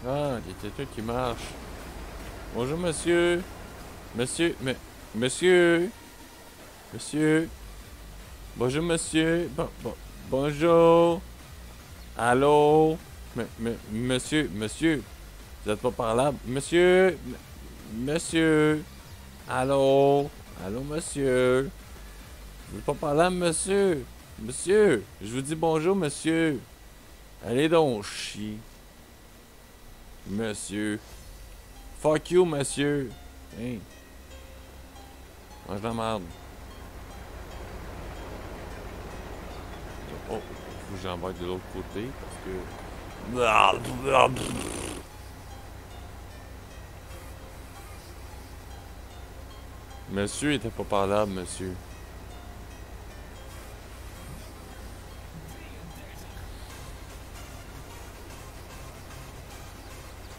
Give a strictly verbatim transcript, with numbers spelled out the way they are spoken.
Ah, il y a quelqu'un qui marche. Bonjour, monsieur. Monsieur, mais... Monsieur. Monsieur. Bonjour, monsieur. Bon, bon, bonjour. Allô. Mais, mais, monsieur, monsieur. Vous êtes pas parlable. Monsieur. m- Monsieur. Allô. Allô, monsieur. Vous êtes pas parlable, monsieur. Monsieur. Je vous dis bonjour, monsieur. Allez donc, chier. Monsieur. Fuck you, monsieur. Hein. Mange la merde. Oh, faut que j'embarque de l'autre côté parce que. Monsieur était pas parlable, monsieur.